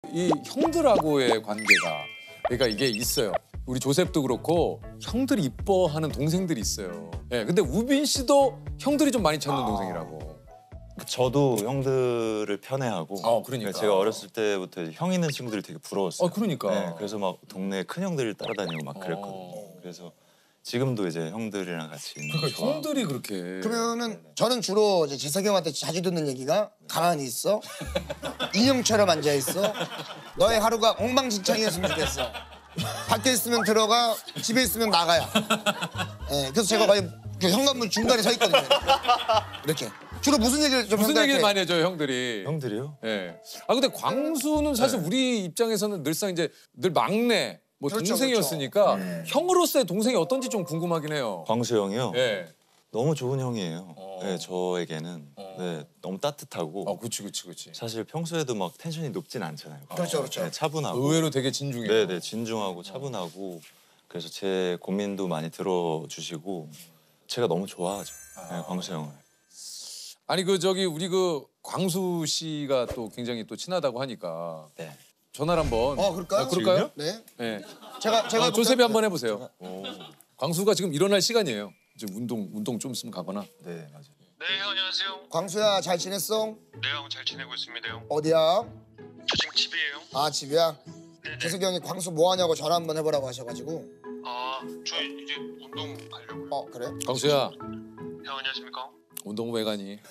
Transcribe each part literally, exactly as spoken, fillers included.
이 형들하고의 관계가 그러니까 이게 있어요. 우리 조셉도 그렇고 형들이 이뻐하는 동생들이 있어요. 예, 근데 우빈 씨도 형들이 좀 많이 찾는 아... 동생이라고. 저도 형들을 편애하고. 어, 그러니까. 제가 어렸을 때부터 형 있는 친구들이 되게 부러웠어요. 어, 그러니까. 네, 그래서 막 동네 큰 형들을 따라다니고 막 그랬거든요. 어... 그래서 지금도 이제 형들이랑 같이 있는 그러니까 좋아. 형들이 그렇게. 그러면은 저는 주로 이제 재석이 형한테 자주 듣는 얘기가 가만히 있어. 인형처럼 앉아 있어. 너의 하루가 엉망진창이었으면 좋겠어. 밖에 있으면 들어가, 집에 있으면 나가야. 네, 그래서 제가 거의 그 현관문 중간에 서 있거든요. 이렇게. 주로 무슨 얘기를 좀 무슨 형들한테... 얘기를 많이 해줘요, 형들이? 형들이요? 예. 네. 아 근데 광수는 사실 네. 우리 입장에서는 늘상 이제 늘 막내, 뭐 그렇죠, 동생이었으니까 그렇죠. 음. 형으로서의 동생이 어떤지 좀 궁금하긴 해요. 광수 형이요? 네. 너무 좋은 형이에요. 어. 네, 저에게는 어. 네, 너무 따뜻하고. 어, 그렇지, 그렇지, 그렇지. 사실 평소에도 막 텐션이 높진 않잖아요. 그렇죠, 그렇죠. 네, 차분하고. 의외로 되게 진중해요. 네, 네, 진중하고 차분하고. 그래서 제 고민도 많이 들어주시고 제가 너무 좋아하죠. 아. 네, 광수 형을. 아니 그 저기 우리 그 광수 씨가 또 굉장히 또 친하다고 하니까. 네. 전화를 한번. 어, 그럴까요? 아, 그럴까요? 네. 네. 제가 제가 어, 조셉이 한번 해보세요. 오. 광수가 지금 일어날 시간이에요. 이제 운동 운동 좀 있으면 가거나. 네, 맞아요. 네, 형 안녕하세요. 광수야 잘 지냈어? 네, 형 잘 지내고 있습니다, 형. 어디야? 저 지금 집이에요. 아 집이야? 네네. 재석이 형이 광수 뭐 하냐고 전화 한번 해보라고 하셔가지고. 아, 저 이제 운동 가려고요. 어 그래? 광수야. 형 안녕하십니까? 운동 왜 가니?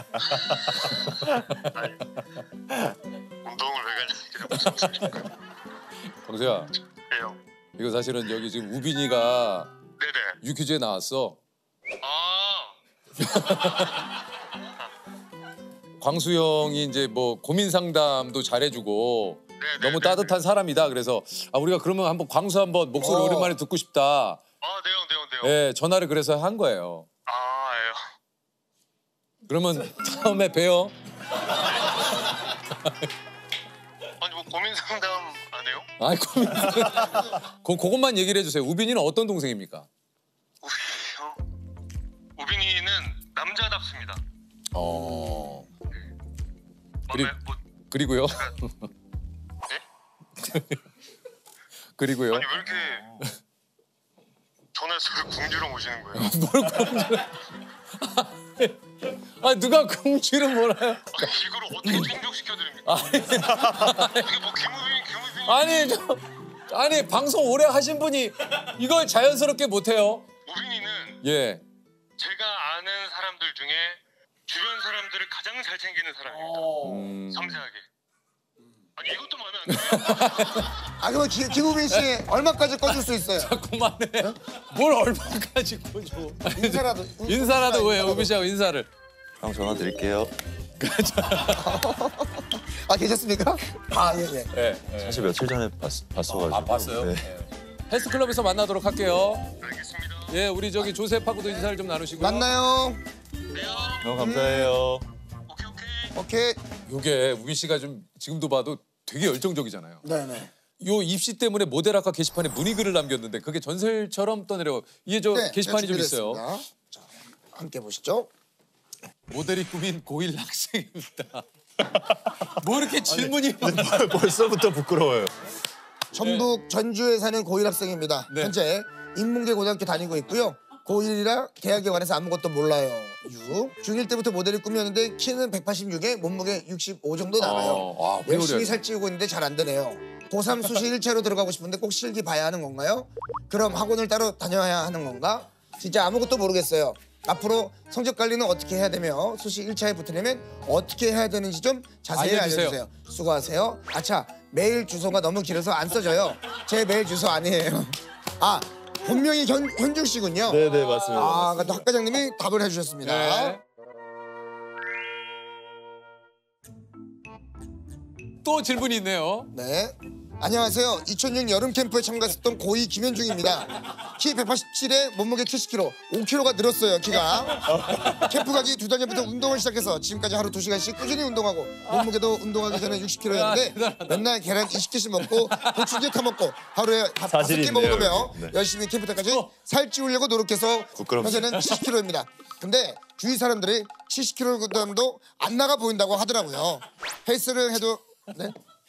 아니, 운동을 왜 가냐? 이게 무슨 소리입니까? 광수야. 네, 형. 이거 사실은 여기 지금 우빈이가 네네. 유퀴즈에 나왔어. 아. 광수 형이 이제 뭐 고민 상담도 잘해주고 네네, 너무 네네. 따뜻한 사람이다. 그래서 아 우리가 그러면 한번 광수 한번 목소리 어. 오랜만에 듣고 싶다. 아, 네, 형, 네, 형, 네, 형. 예, 전화를 그래서 한 거예요. 아, 예. 그러면 다음에 봬요. 아니 뭐 고민 상담 안 해요? 아이 고민. 그 그것만 얘기를 해주세요. 우빈이는 어떤 동생입니까? 우빈이요? 우빈이는 남자답습니다. 어. 그리... 그리- 뭐, 그리고요. 제가... 네? 그리고요. 아니 왜 이렇게 전화해서 궁지로 오시는 거예요? 뭘 공주? 아 누가 공주를 몰아요? 아니 이걸 어떻게 충족시켜드립니까? 아니, 이게 뭐 김우빈, 김우빈 아니 저 아니 방송 오래 하신 분이 이걸 자연스럽게 못해요. 우빈이는 예. 제가 아는 사람들 중에 주변 사람들을 가장 잘 챙기는 사람입니다. 음... 섬세하게. 아니 이것도 마음에 안 들어요. 아 그럼 기, 김우빈 씨 얼마까지 꺼줄 수 있어요? 그만해. 뭘 얼마까지 꺼줘. 인사라도. 인사라도 왜 우빈 씨하고 인사를. 형 전화 드릴게요. 아 계셨습니까? 아 예 예. 예. 예. 사실 며칠 전에 봤, 봤어가지고. 아 봤어요? 네. 네. 헬스클럽에서 만나도록 할게요. 알겠습니다. 예, 우리 저기 조셉하고도 인사를 좀 나누시고요. 만나요. 네, 형. 형 감사해요. 오케이 오케이. 오케이. 요게 우빈 씨가 좀 지금도 봐도 되게 열정적이잖아요. 네네. 요 입시 때문에 모델학과 게시판에 문의글을 남겼는데 그게 전설처럼 떠내려. 이게 저 네, 게시판이 좀 있어요. 준비됐습니다. 자, 함께 보시죠. 모델이 꾸민 고일 학생입니다. 뭐 이렇게 질문이 벌써부터 부끄러워요. 전북 전주에 사는 고일 학생입니다. 네. 현재 인문계 고등학교 다니고 있고요. 고일이라 대학에 관해서 아무것도 몰라요. 유. 중일 때부터 모델을 꾸몄는데 키는 백팔십육에 몸무게 육십오 정도 나가요. 아, 아, 열심히 회오리하네. 살찌우고 있는데 잘 안 되네요. 고삼 수시 일 차로 들어가고 싶은데 꼭 실기 봐야 하는 건가요? 그럼 학원을 따로 다녀야 하는 건가? 진짜 아무것도 모르겠어요. 앞으로 성적 관리는 어떻게 해야 되며 수시 일 차에 붙으려면 어떻게 해야 되는지 좀 자세히 알려주세요. 알려주세요. 수고하세요. 아차, 메일 주소가 너무 길어서 안 써져요. 제 메일 주소 아니에요. 아, 본명이 현, 현중 씨군요. 네네 맞습니다. 아, 그러니까 학 과장님이 답을 해주셨습니다. 네. 또 질문이 있네요. 네. 안녕하세요. 이천육 여름 캠프에 참가했었던 고이 김현중입니다. 키 백팔십칠에 몸무게 칠십 킬로그램, 오 킬로그램가 늘었어요, 키가. 캠프 가기 두 달 전부터 운동을 시작해서 지금까지 하루 두 시간씩 꾸준히 운동하고 몸무게도 운동하기 전에 육십 킬로그램이었는데 맨날 계란 이십 개씩 먹고 보충제 타먹고 하루에 밥 다섯 사실이 개 있네요, 먹으며 네. 열심히 캠프 때까지 살 찌우려고 노력해서 부끄럽습니다. 현재는 칠십 킬로그램입니다. 근데 주위 사람들이 칠십 킬로그램도 안 나가 보인다고 하더라고요. 헬스를 해도 네?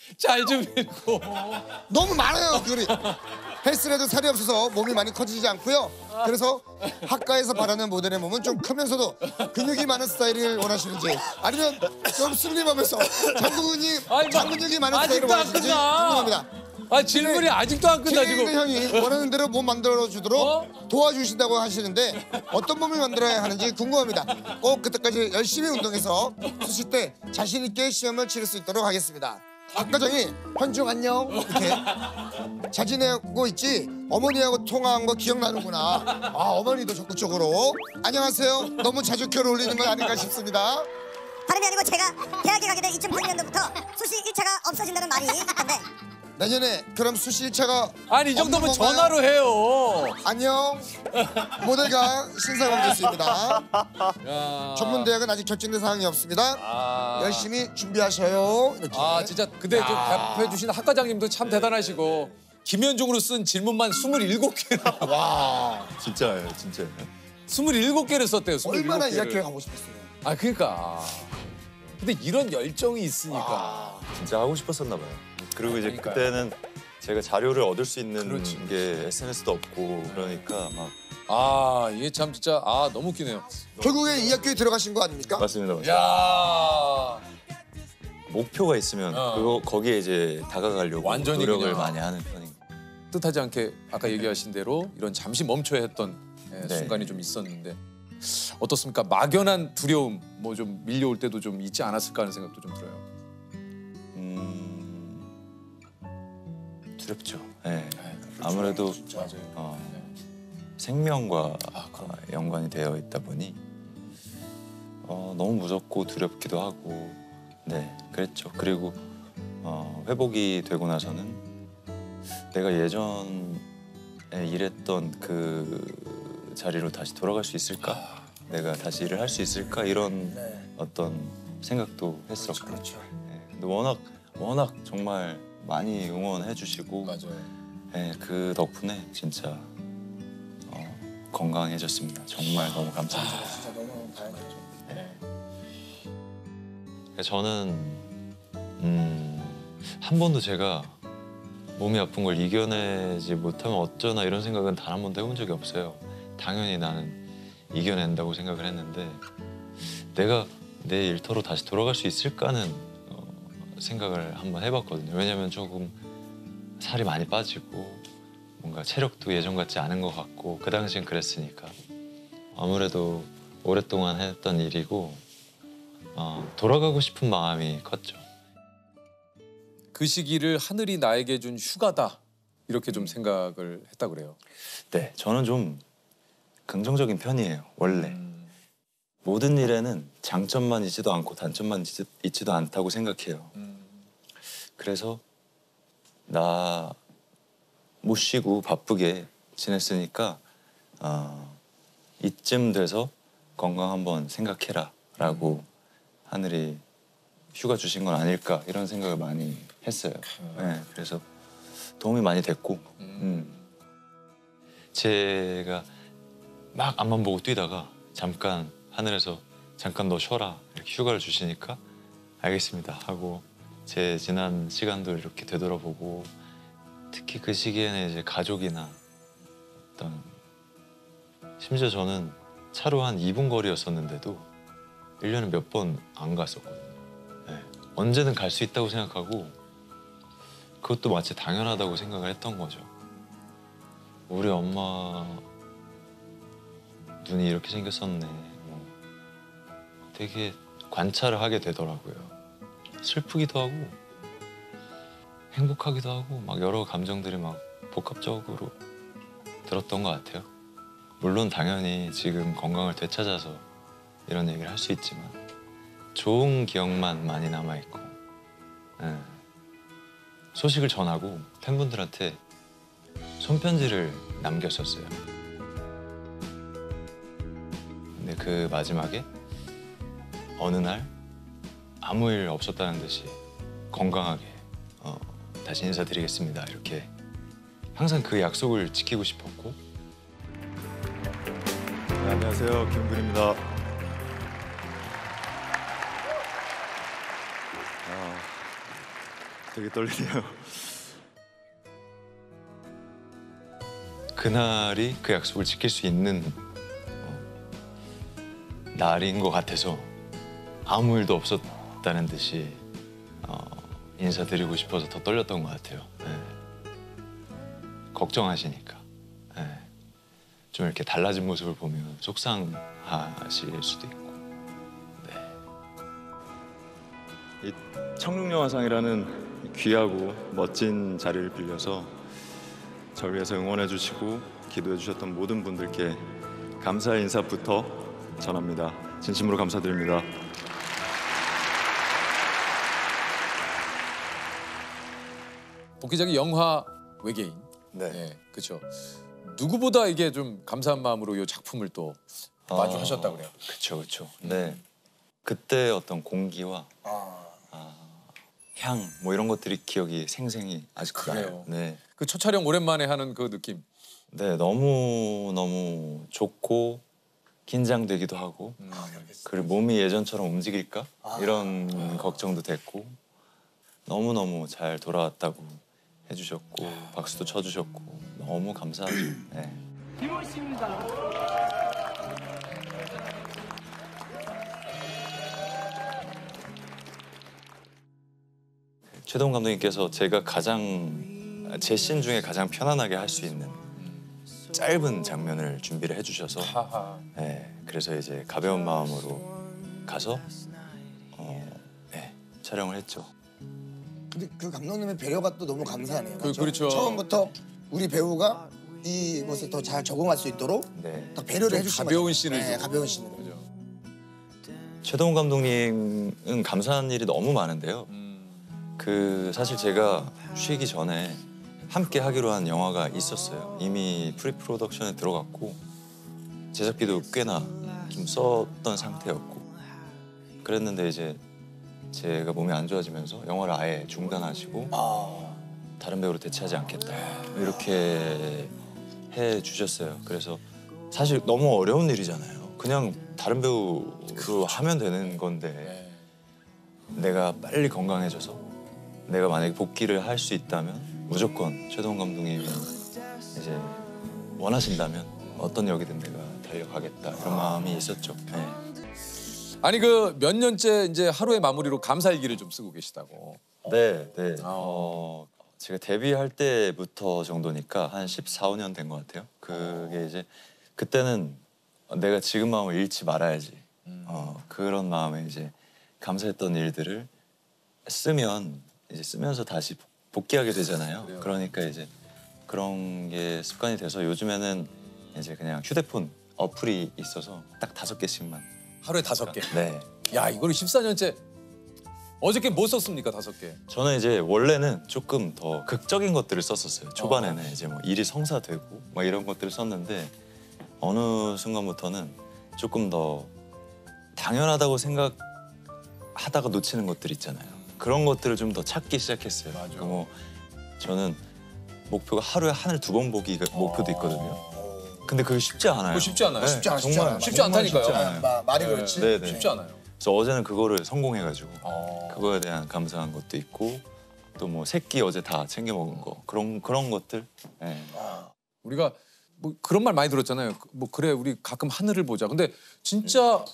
잘 좀 읽고. 너무 많아요 글이. 헬스를 해도 살이 없어서 몸이 많이 커지지 않고요. 그래서 학과에서 바라는 모델의 몸은 좀 크면서도 근육이 많은 스타일을 원하시는지 아니면 좀 슬림하면서 장근육이 아니, 장근육이 많은 스타일을 아직도 안 원하시는지 끝나. 궁금합니다. 아 질문이 아직도 안 끝나 트레이너 지금. 형이 원하는 대로 몸 만들어 주도록 어? 도와주신다고 하시는데 어떤 몸을 만들어야 하는지 궁금합니다. 꼭 그때까지 열심히 운동해서 수시 때 자신 있게 시험을 치를 수 있도록 하겠습니다. 박과장이 현중 안녕 이렇게 자진하고 있지 어머니하고 통화한 거 기억나는구나. 아 어머니도 적극적으로 안녕하세요. 너무 자주 결 올리는 건 아닌가 싶습니다. 다름이 아니고 제가 대학에 가게 된 이천팔 년도부터 수시 일 차가 없어진다는 말이 있던데 내년에 그럼 수시 일 차가 아니 이 정도면 없는 건가요? 전화로 해요. 안녕 모델가 신사범 교수입니다. 야. 전문 대학은 아직 결정된 사항이 없습니다. 아. 열심히 준비하셔요. 이렇게. 아 진짜 근데 좀 답해 주신 학과장님도 참 대단하시고 김현중으로 쓴 질문만 스물일곱 개나 와 진짜예요, 진짜. 스물일곱 개를 썼대요. 스물일곱 얼마나 이 개를. 학교에 가고 싶었어요. 아 그러니까. 근데 이런 열정이 있으니까. 진짜 하고 싶었었나 봐요. 그리고 이제 그러니까요. 그때는 제가 자료를 얻을 수 있는 그렇지. 게 에스엔에스도 없고 그러니까 막 아 이게 참 진짜 아 너무 웃기네요. 결국에 이 학교에 들어가신 거 아닙니까? 맞습니다, 맞습니다. 야. 목표가 있으면 어. 그거 거기에 이제 다가가려고 완전히 노력을 그냥. 많이 하는 편인. 뜻하지 않게 아까 얘기하신 대로 이런 잠시 멈춰야 했던 예, 네. 순간이 좀 있었는데 어떻습니까? 막연한 두려움 뭐 좀 밀려올 때도 좀 있지 않았을까 하는 생각도 좀 들어요. 음... 두렵죠. 네. 네, 아무래도 맞아요. 어, 생명과 아, 그럼. 어, 연관이 되어 있다 보니 어, 너무 무섭고 두렵기도 하고 네 그랬죠. 그리고 어, 회복이 되고 나서는 내가 예전에 일했던 그 자리로 다시 돌아갈 수 있을까? 내가 다시 일을 할 수 있을까? 이런 어떤 생각도 했었고 그렇죠. 네, 근데 워낙 워낙 정말 많이 응원해 주시고 맞아요. 네, 그 덕분에 진짜 어, 건강해졌습니다. 정말 너무 감사합니다. 진짜 너무 다행이죠. 저는 음, 한 번도 제가 몸이 아픈 걸 이겨내지 못하면 어쩌나 이런 생각은 단 한 번도 해본 적이 없어요. 당연히 나는 이겨낸다고 생각을 했는데 내가 내 일터로 다시 돌아갈 수 있을까는 어, 생각을 한번 해봤거든요. 왜냐면 조금 살이 많이 빠지고 뭔가 체력도 예전 같지 않은 것 같고 그 당시엔 그랬으니까 아무래도 오랫동안 했던 일이고 어, 돌아가고 싶은 마음이 컸죠. 그 시기를 하늘이 나에게 준 휴가다 이렇게 좀 생각을 했다 그래요. 네, 저는 좀 긍정적인 편이에요. 원래 음. 모든 일에는 장점만 있지도 않고 단점만 있지, 있지도 않다고 생각해요. 음. 그래서 나 못 쉬고 바쁘게 지냈으니까 어, 이쯤 돼서 건강 한번 생각해라 라고 하늘이 휴가 주신 건 아닐까 이런 생각을 많이 했어요. 네, 그래서 도움이 많이 됐고 음. 제가 막 앞만 보고 뛰다가 잠깐 하늘에서 잠깐 너 쉬어라 이렇게 휴가를 주시니까 알겠습니다 하고 제 지난 시간도 이렇게 되돌아보고 특히 그 시기에는 이제 가족이나 어떤 심지어 저는 차로 한 이 분 거리였었는데도 일 년에 몇 번 안 갔었거든요. 네. 언제든 갈 수 있다고 생각하고 그것도 마치 당연하다고 생각을 했던 거죠. 우리 엄마 눈이 이렇게 생겼었네. 뭐 되게 관찰을 하게 되더라고요. 슬프기도 하고 행복하기도 하고 막 여러 감정들이 막 복합적으로 들었던 것 같아요. 물론 당연히 지금 건강을 되찾아서 이런 얘기를 할 수 있지만 좋은 기억만 많이 남아있고 네. 소식을 전하고 팬분들한테 손편지를 남겼었어요. 근데 그 마지막에 어느 날 아무 일 없었다는 듯이 건강하게 어, 다시 인사드리겠습니다. 이렇게 항상 그 약속을 지키고 싶었고 네, 안녕하세요. 김은근입니다. 아, 되게 떨리네요. 그날이 그 약속을 지킬 수 있는 어, 날인 것 같아서 아무 일도 없었다는 듯이 어, 인사드리고 싶어서 더 떨렸던 것 같아요. 네. 걱정하시니까. 네. 좀 이렇게 달라진 모습을 보면 속상하실 수도 있고. 네. 이 청룡영화상이라는 귀하고 멋진 자리를 빌려서 저를 위해서 응원해 주시고 기도해 주셨던 모든 분들께 감사의 인사부터 전합니다. 진심으로 감사드립니다. 복귀작이 영화 외계인. 네. 네, 그렇죠. 누구보다 이게 좀 감사한 마음으로 이 작품을 또 마주하셨다 그래요. 그렇죠, 그렇죠. 네. 그때 어떤 공기와 아, 아, 향, 뭐 이런 것들이 기억이 생생히 아직 그래요? 나요. 네. 그 첫 촬영 오랜만에 하는 그 느낌. 네, 너무 너무 좋고 긴장되기도 하고 음. 그리고 몸이 예전처럼 움직일까 이런 걱정도 됐고 너무 너무 잘 돌아왔다고 해주셨고 박수도 쳐주셨고 너무 감사하죠. 네. 최동 감독님께서 제가 가장 제 씬 중에 가장 편안하게 할 수 있는 짧은 장면을 준비를 해주셔서 하하. 네, 그래서 이제 가벼운 마음으로 가서 어, 네, 촬영을 했죠. 근데 그 감독님의 배려가 또 너무 감사하네요. 그- 맞죠? 그렇죠. 처음부터 우리 배우가 이것에 더 잘 적응할 수 있도록 네. 더 배려를 좀 해주신 가벼운 거죠. 씬을 네, 좀. 가벼운 씬으로. 그죠. 최동훈 감독님은 감사한 일이 너무 많은데요. 음. 그 사실 제가 쉬기 전에 함께 하기로 한 영화가 있었어요. 이미 프리 프로덕션에 들어갔고 제작비도 꽤나 좀 썼던 상태였고 그랬는데 이제 제가 몸이 안 좋아지면서 영화를 아예 중단하시고 아, 다른 배우로 대체하지 않겠다 이렇게 해 주셨어요. 그래서 사실 너무 어려운 일이잖아요. 그냥 다른 배우로 하면 되는 건데 네. 내가 빨리 건강해져서 내가 만약에 복귀를 할 수 있다면 무조건 최동훈 감독님이 이제 원하신다면 어떤 역이든 내가 달려가겠다 이런 마음이 있었죠. 네. 아니 그 몇 년째 이제 하루의 마무리로 감사일기를 좀 쓰고 계시다고. 네, 네. 아. 어, 제가 데뷔할 때부터 정도니까 한 십사, 오 년 된 것 같아요. 그게 이제 그때는 내가 지금 마음을 잃지 말아야지. 어, 그런 마음에 이제 감사했던 일들을 쓰면 이제 쓰면서 다시 복귀하게 되잖아요. 그래요. 그러니까 이제 그런 게 습관이 돼서 요즘에는 이제 그냥 휴대폰 어플이 있어서 딱 다섯 개씩만. 하루에 다섯 개. 네. 야 이거를 십사 년째. 어저께 뭐 썼습니까 다섯 개? 저는 이제 원래는 조금 더 극적인 것들을 썼었어요. 초반에는 이제 뭐 일이 성사되고 막 이런 것들을 썼는데 어느 순간부터는 조금 더 당연하다고 생각하다가 놓치는 것들 있잖아요. 그런 것들을 좀 더 찾기 시작했어요. 맞아. 그 뭐 저는 목표가 하루에 하늘 두 번 보기가 목표도 있거든요. 근데 그게 쉽지 않아요. 그거 쉽지 않아요. 쉽지 않아, 쉽지 정말 않아. 쉽지 정말 않다니까요. 쉽지 않아요. 마, 말이 네. 그렇지. 네, 네. 쉽지 않아요. 그래서 어제는 그거를 성공해가지고 어. 그거에 대한 감사한 것도 있고 또 뭐 새끼 어제 다 챙겨 먹은 거 그런 그런 것들. 네. 우리가 뭐 그런 말 많이 들었잖아요. 뭐 그래 우리 가끔 하늘을 보자. 근데 진짜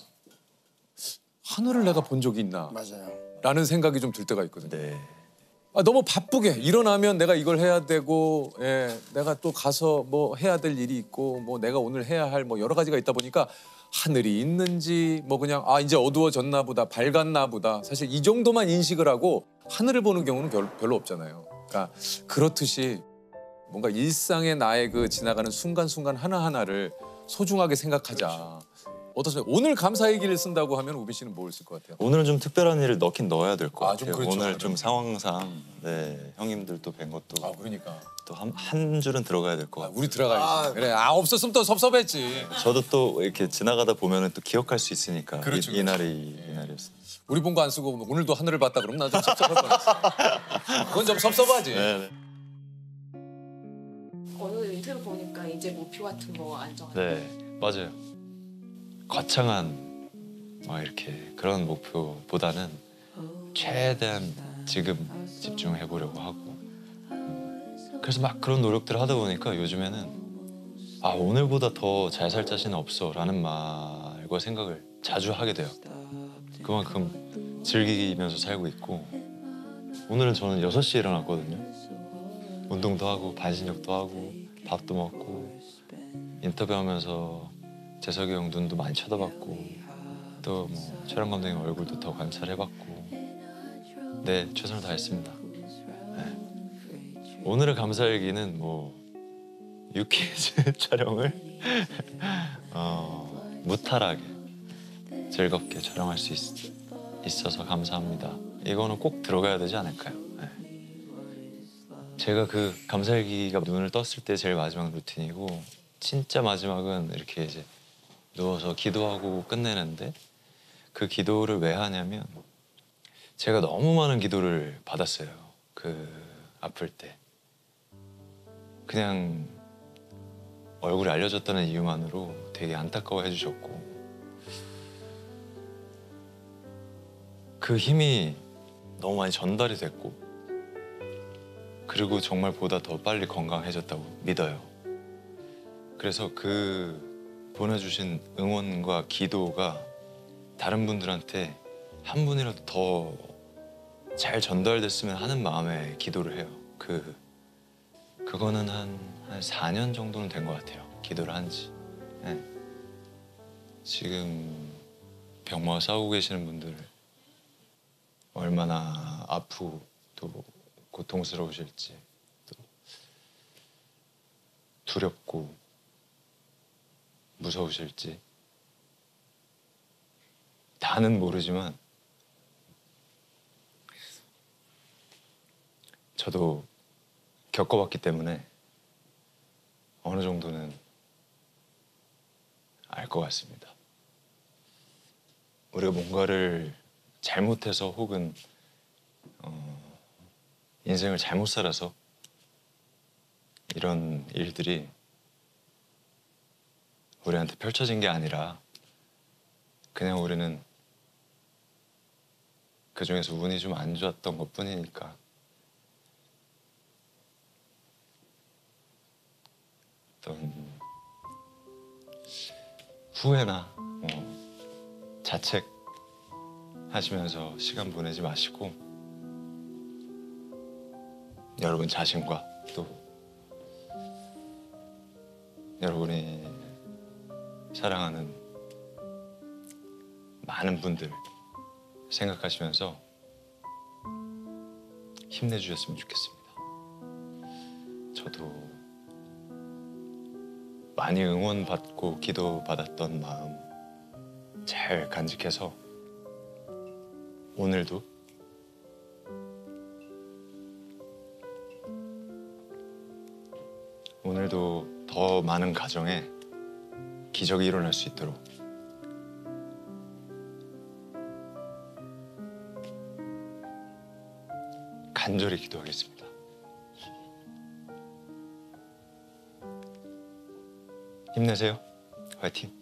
하늘을 내가 본 적이 있나? 맞아요. 라는 생각이 좀 들 때가 있거든요. 네. 아, 너무 바쁘게 일어나면 내가 이걸 해야 되고, 예, 내가 또 가서 뭐 해야 될 일이 있고, 뭐 내가 오늘 해야 할 뭐 여러 가지가 있다 보니까 하늘이 있는지 뭐 그냥 아 이제 어두워졌나 보다, 밝았나 보다. 사실 이 정도만 인식을 하고 하늘을 보는 경우는 별, 별로 없잖아요. 그러니까 그렇듯이 뭔가 일상의 나의 그 지나가는 순간순간 하나하나를 소중하게 생각하자. 어떠세요? 오늘 감사일기를 쓴다고 하면 우빈 씨는 뭘 쓸 것 같아요? 오늘은 좀 특별한 일을 넣긴 넣어야 될 것 아, 좀 같아요. 그렇죠. 오늘 좀 상황상 네 형님들도 뵌 것도 아 그러니까 또 한 한 줄은 들어가야 될 것 아, 같아요. 우리 들어가야지. 아. 그래 아 없었으면 또 섭섭했지. 저도 또 이렇게 지나가다 보면은 또 기억할 수 있으니까 그렇죠, 이, 이날이 이날이었어요. 우리 본 거 안 쓰고 오늘도 하늘을 봤다 그러면 나 좀 섭섭할 뻔했어. 그건 좀 섭섭하지. 네, 네. 어느 인터뷰 보니까 이제 목표 같은 거 안 정하고 네 맞아요. 거창한 막 이렇게 그런 목표보다는 최대한 지금 집중해 보려고 하고. 그래서 막 그런 노력들을 하다 보니까 요즘에는 아 오늘보다 더 잘 살 자신은 없어라는 말과 생각을 자주 하게 돼요. 그만큼 즐기면서 살고 있고 오늘은 저는 여섯 시에 일어났거든요. 운동도 하고 반신욕도 하고 밥도 먹고 인터뷰하면서 재석이 형 눈도 많이 쳐다봤고 또 뭐 촬영 감독님 얼굴도 더 관찰해봤고 네 최선을 다했습니다. 네. 오늘의 감사일기는 뭐 유퀴즈 촬영을 어, 무탈하게 즐겁게 촬영할 수 있, 있어서 감사합니다. 이거는 꼭 들어가야 되지 않을까요? 네. 제가 그 감사일기가 눈을 떴을 때 제일 마지막 루틴이고 진짜 마지막은 이렇게 이제 누워서 기도하고 끝내는데 그 기도를 왜 하냐면 제가 너무 많은 기도를 받았어요. 그 아플 때 그냥 얼굴이 알려졌다는 이유만으로 되게 안타까워해 주셨고 그 힘이 너무 많이 전달이 됐고 그리고 정말 보다 더 빨리 건강해졌다고 믿어요. 그래서 그 보내주신 응원과 기도가 다른 분들한테 한 분이라도 더 잘 전달됐으면 하는 마음에 기도를 해요. 그 그거는 한, 한 사 년 정도는 된 것 같아요. 기도를 한 지. 네. 지금 병마와 싸우고 계시는 분들 얼마나 아프고 또 고통스러우실지 또 두렵고 무서우실지 다는 모르지만 저도 겪어봤기 때문에 어느 정도는 알 것 같습니다. 우리가 뭔가를 잘못해서 혹은 어, 인생을 잘못 살아서 이런 일들이 우리한테 펼쳐진 게 아니라 그냥 우리는 그 중에서 운이 좀 안 좋았던 것뿐이니까 어떤 후회나 어, 자책하시면서 시간 보내지 마시고 여러분 자신과 또 여러분이 사랑하는 많은 분들 생각하시면서 힘내주셨으면 좋겠습니다. 저도 많이 응원받고 기도받았던 마음 잘 간직해서 오늘도 오늘도 더 많은 가정에 기적이 일어날 수 있도록 간절히 기도하겠습니다. 힘내세요. 화이팅!